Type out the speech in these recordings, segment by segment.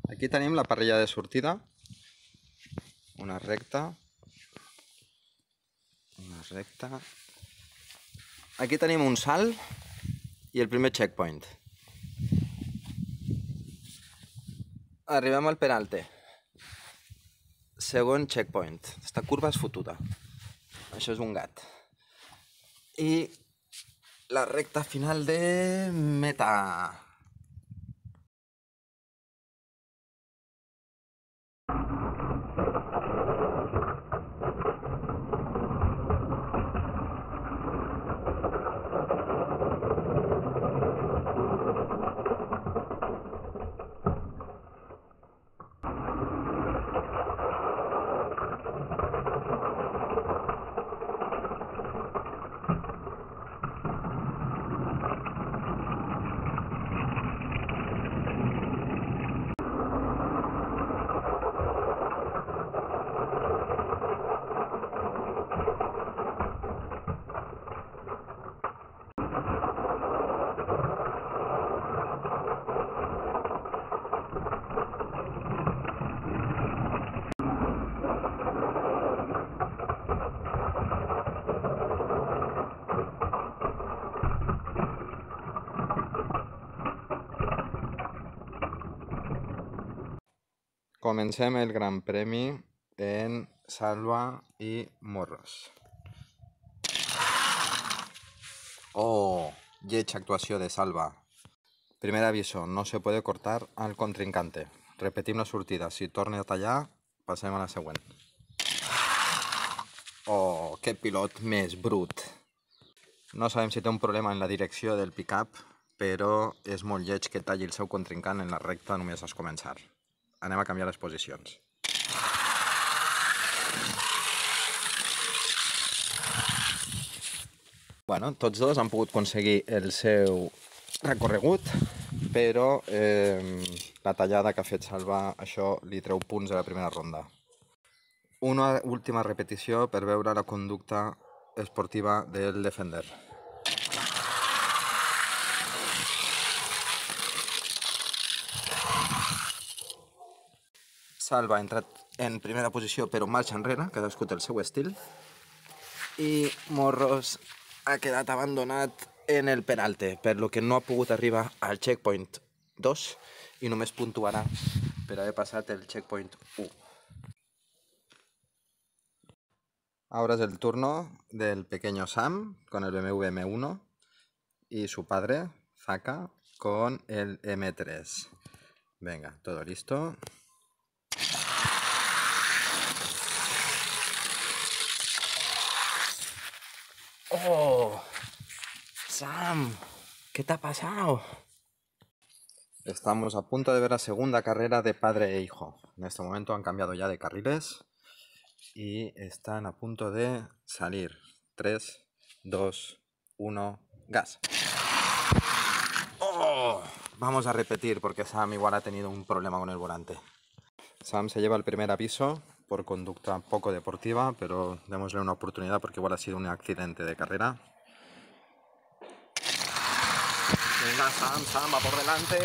Aquí tenim la parrilla de sortida, una recta. Aquí tenim un salt i el primer checkpoint. Arribem al peralte. Segon checkpoint. Esta curva és fotuda. Això és un gat. I la recta final de meta. Comencem el Gran Premi en salva y morros. Oh, llecha actuació de salva. Primer aviso, no se puede cortar al contrincante. Repetim la sortida. Si torna a tallar, passem a la següent. Oh, que pilot més brut. No sabem si té un problema en la direcció del pick-up, però és molt lleig que talli el seu contrincant en la recta només a començar. Anem a canviar les posicions. Bueno, tots dos han pogut aconseguir el seu recorregut, però la tallada que ha fet Salva, això li treu punts a la primera ronda. Una última repetició per veure la conducta esportiva del Defender. Salva ha entrat en primera posició però marxa enrere, cadascú té el seu estil, i Morros ha quedat abandonat en el peralte, per lo que no ha pogut arribar al checkpoint 2 i només puntuarà per haver passat el checkpoint 1. Ahora es el turno del pequeño Sam con el BMW M1 y su padre, Zaka, con el M3. Venga, todo listo. ¡Oh! ¡Sam! ¿Qué te ha pasado? Estamos a punto de ver la segunda carrera de padre e hijo. En este momento han cambiado ya de carriles y están a punto de salir. 3, 2, 1, gas. ¡Oh! Vamos a repetir porque Sam igual ha tenido un problema con el volante. Sam se lleva el primer aviso por conducta poco deportiva, pero démosle una oportunidad porque igual ha sido un accidente de carrera. Venga, Sam va por delante.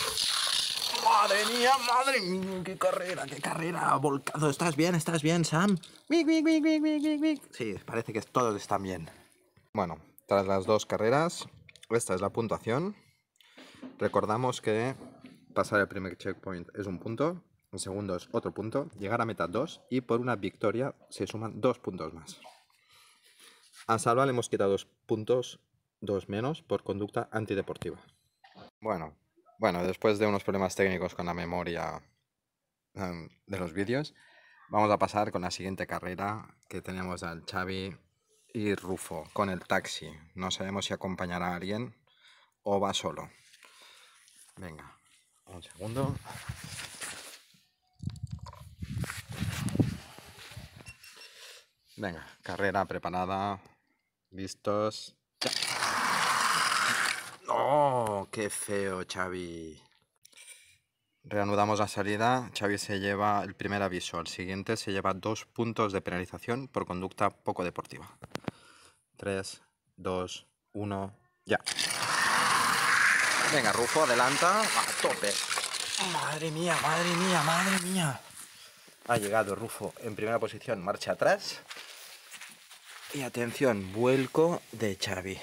¡Madre mía! ¡Qué carrera! Volcado. ¿Estás bien, Sam? Sí, parece que todos están bien. Bueno, tras las dos carreras, esta es la puntuación. Recordamos que pasar el primer checkpoint es un punto, el segundo es otro punto, llegar a meta 2 y por una victoria se suman 2 puntos más. A Salva le hemos quitado 2 puntos, 2 menos por conducta antideportiva. Bueno, después de unos problemas técnicos con la memoria de los vídeos, vamos a pasar con la siguiente carrera que tenemos al Xavi y Rufo con el taxi. No sabemos si acompañará a alguien o va solo. Venga, un segundo. Venga, carrera preparada. Listos. ¡Oh! ¡Qué feo, Xavi! Reanudamos la salida. Xavi se lleva el primer aviso. El siguiente se lleva 2 puntos de penalización por conducta poco deportiva. 3, 2, 1, ya. Venga, Rufo, adelanta. A tope. Madre mía, madre mía, madre mía. Ha llegado Rufo en primera posición, marcha atrás. Y atención, vuelco de Xavi.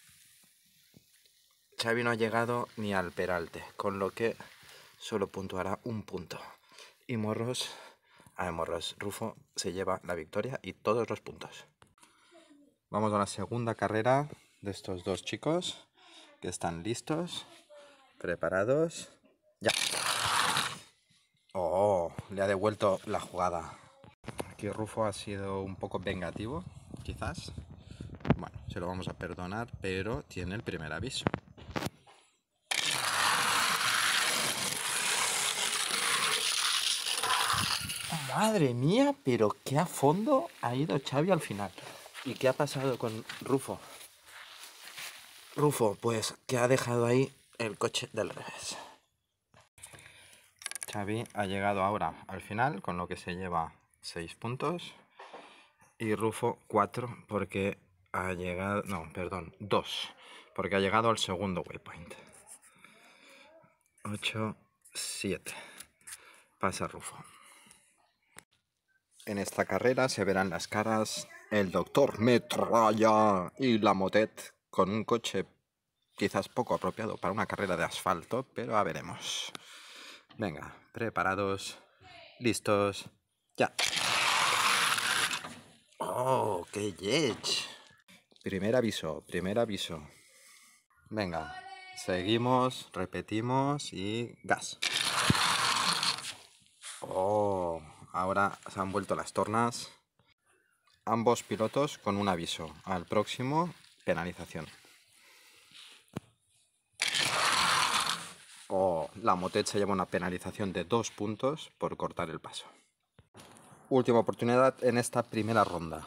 Xavi no ha llegado ni al peralte, con lo que solo puntuará un punto. Y Morros, Rufo se lleva la victoria y todos los puntos. Vamos a la segunda carrera de estos dos chicos que están listos, preparados. ¡Ya! ¡Oh! Le ha devuelto la jugada. Aquí Rufo ha sido un poco vengativo, quizás. Bueno, se lo vamos a perdonar, pero tiene el primer aviso. Madre mía, pero qué a fondo ha ido Xavi al final. ¿Y qué ha pasado con Rufo? Rufo, pues que ha dejado ahí el coche del revés. Xavi ha llegado ahora al final, con lo que se lleva 6 puntos. Y Rufo 4 porque ha llegado... No, perdón, 2. Porque ha llegado al segundo waypoint. 8, 7. Pasa Rufo. En esta carrera se verán las caras el doctor Metralla y la Motet con un coche quizás poco apropiado para una carrera de asfalto, pero a veremos. Venga, preparados, listos, ya. ¡Oh, qué yech! Primer aviso, primer aviso. Venga, seguimos, repetimos y gas. ¡Oh! Ahora se han vuelto las tornas. Ambos pilotos con un aviso. Al próximo, penalización. Oh, la Motet se lleva una penalización de 2 puntos por cortar el paso. Última oportunidad en esta primera ronda.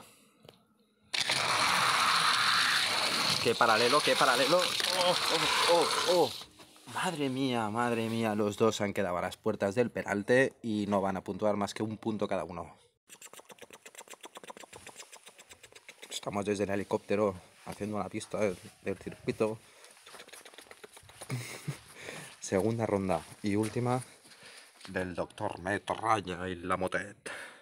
¡Qué paralelo, qué paralelo! ¡Oh, oh, oh, oh! Madre mía, los dos han quedado a las puertas del peralte y no van a puntuar más que un punto cada uno. Estamos desde el helicóptero haciendo una pista del circuito. Segunda ronda y última del doctor Metralla y la Motet.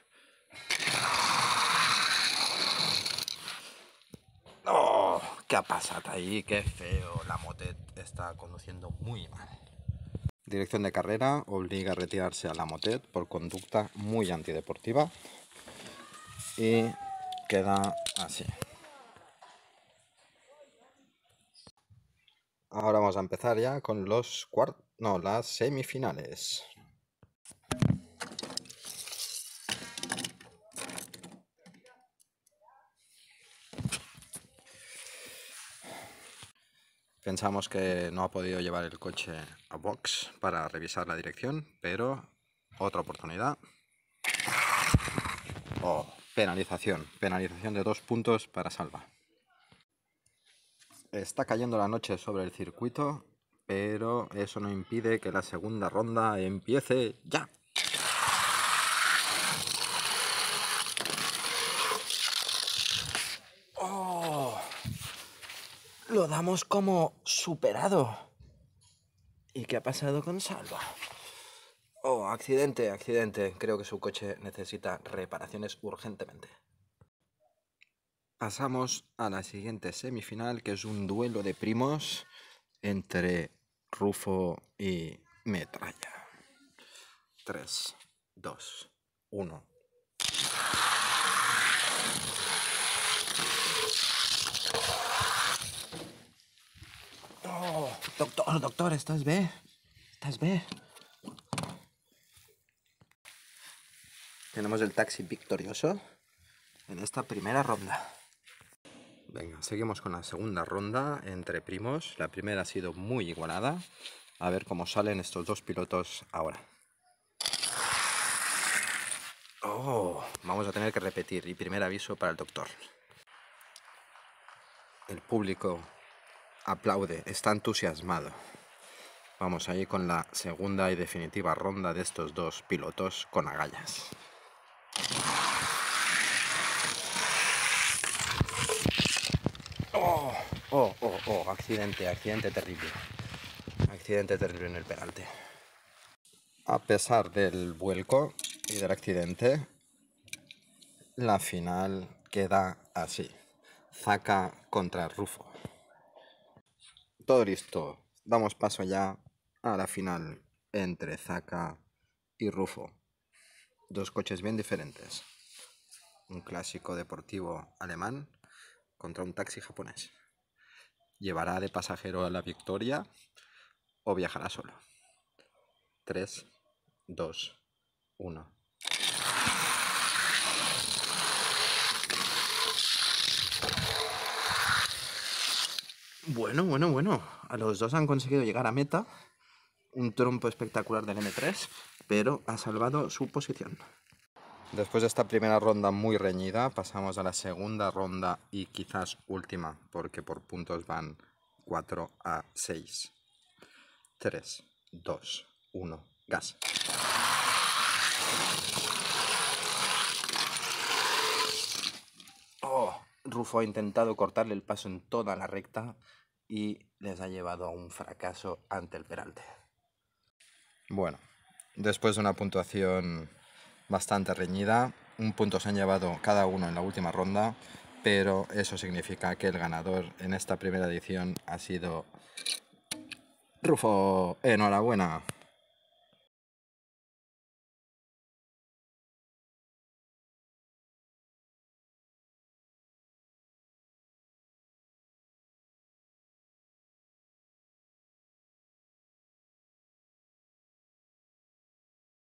¡Oh! ¿Qué ha pasado ahí? ¡Qué feo! La Motet está conduciendo muy mal. Dirección de carrera obliga a retirarse a la Motet por conducta muy antideportiva. Y queda así. Ahora vamos a empezar ya con las semifinales. Pensamos que no ha podido llevar el coche a box para revisar la dirección, pero otra oportunidad. Oh, penalización de 2 puntos para Salva. Está cayendo la noche sobre el circuito, pero eso no impide que la segunda ronda empiece ya. ¡Oh! Lo damos como superado. ¿Y qué ha pasado con Salva? Oh, accidente. Creo que su coche necesita reparaciones urgentemente. Pasamos a la siguiente semifinal, que es un duelo de primos entre Rufo y Metralla. 3, 2, 1. Oh, doctor, ¿estás bien? ¿Estás bien? Tenemos el taxi victorioso en esta primera ronda. Venga, seguimos con la segunda ronda entre primos. La primera ha sido muy igualada. A ver cómo salen estos dos pilotos ahora. Oh, vamos a tener que repetir. Y primer aviso para el doctor. El público aplaude, está entusiasmado. Vamos ahí con la segunda y definitiva ronda de estos dos pilotos con agallas. Oh, accidente terrible. Accidente terrible en el peralte. A pesar del vuelco y del accidente, la final queda así. Zaka contra Rufo. Todo listo. Damos paso ya a la final entre Zaka y Rufo. Dos coches bien diferentes. Un clásico deportivo alemán contra un taxi japonés. ¿Llevará de pasajero a la victoria o viajará solo? 3, 2, 1. Bueno. A los dos han conseguido llegar a meta. Un trompo espectacular del M3, pero ha salvado su posición. Después de esta primera ronda muy reñida, pasamos a la segunda ronda y quizás última, porque por puntos van 4-6. 3, 2, 1, gas. Rufo ha intentado cortarle el paso en toda la recta y les ha llevado a un fracaso ante el peralte. Bueno, después de una puntuación bastante reñida, un punto se han llevado cada uno en la última ronda, pero eso significa que el ganador en esta primera edición ha sido Rufo. ¡Enhorabuena!